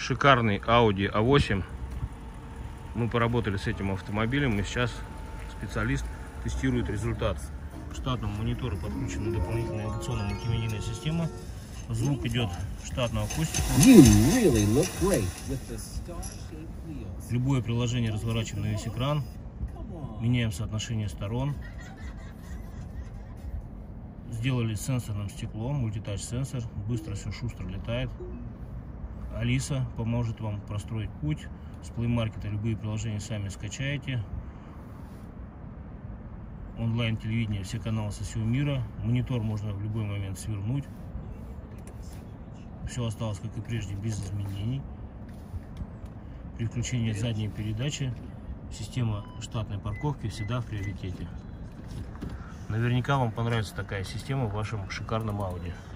Шикарный Audi A8. Мы поработали с этим автомобилем, и сейчас специалист тестирует результат. К штатному монитору подключена дополнительная навигационная мультимедийная система. Звук идет штатного акустика. Любое приложение разворачиваем на весь экран. Меняем соотношение сторон. Сделали с сенсорным стеклом, мультитач сенсор. Быстро все шустро летает. Алиса поможет вам простроить путь. С Play Market любые приложения сами скачаете. Онлайн телевидение, все каналы со всего мира. Монитор можно в любой момент свернуть. Все осталось как и прежде, без изменений. При включении задней передачи система штатной парковки всегда в приоритете. Наверняка вам понравится такая система в вашем шикарном Audi.